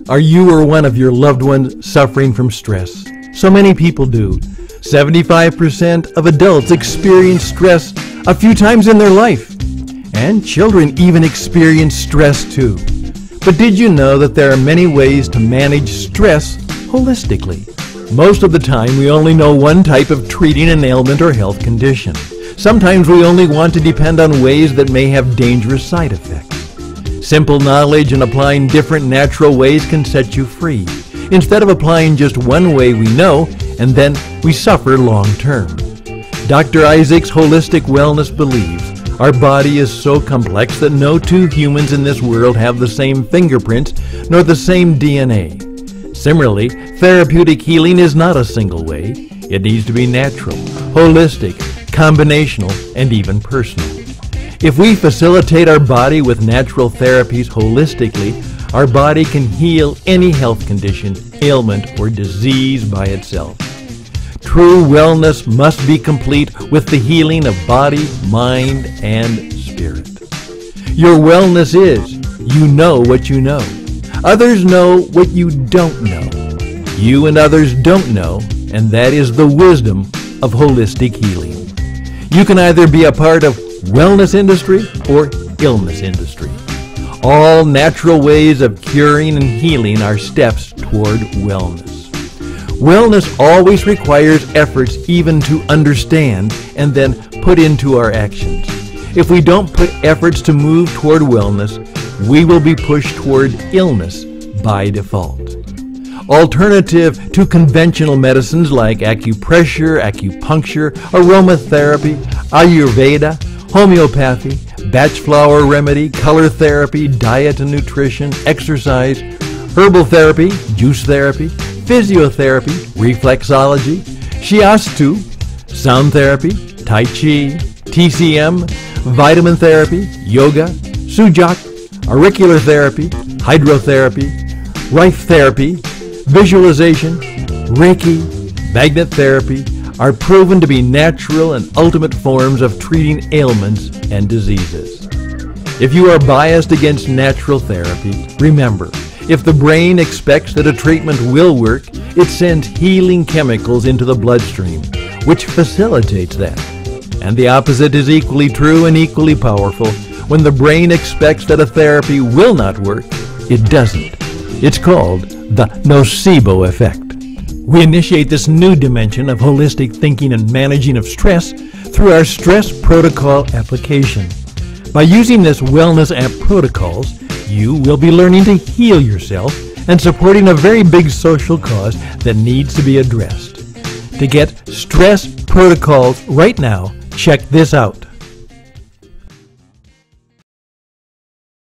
Are you or one of your loved ones suffering from stress? So many people do. 75% of adults experience stress a few times in their life. And children even experience stress too. But did you know that there are many ways to manage stress holistically? Most of the time we only know one type of treating an ailment or health condition. Sometimes we only want to depend on ways that may have dangerous side effects. Simple knowledge and applying different natural ways can set you free, instead of applying just one way we know, and then we suffer long term. Dr. Isaac's Holistic Wellness believes our body is so complex that no two humans in this world have the same fingerprints nor the same DNA. Similarly, therapeutic healing is not a single way. It needs to be natural, holistic, combinational, and even personal. If we facilitate our body with natural therapies holistically, our body can heal any health condition, ailment, or disease by itself. True wellness must be complete with the healing of body, mind, and spirit. Your wellness is, you know what you know. Others know what you don't know. You and others don't know, and that is the wisdom of holistic healing. You can either be a part of wellness industry or illness industry. All natural ways of curing and healing are steps toward wellness. Wellness always requires efforts even to understand and then put into our actions. If we don't put efforts to move toward wellness, we will be pushed toward illness by default. Alternative to conventional medicines like acupressure, acupuncture, aromatherapy, Ayurveda, homeopathy, batch flower remedy, color therapy, diet and nutrition, exercise, herbal therapy, juice therapy, physiotherapy, reflexology, shiatsu, sound therapy, tai chi, TCM, vitamin therapy, yoga, sujak, auricular therapy, hydrotherapy, Rife therapy, visualization, Reiki, magnet therapy are proven to be natural and ultimate forms of treating ailments and diseases. If you are biased against natural therapy, remember, if the brain expects that a treatment will work, it sends healing chemicals into the bloodstream, which facilitates that. And the opposite is equally true and equally powerful. When the brain expects that a therapy will not work, it doesn't. It's called the nocebo effect. We initiate this new dimension of holistic thinking and managing of stress through our stress protocol application. By using this wellness app protocols, you will be learning to heal yourself and supporting a very big social cause that needs to be addressed. To get stress protocols right now, check this out.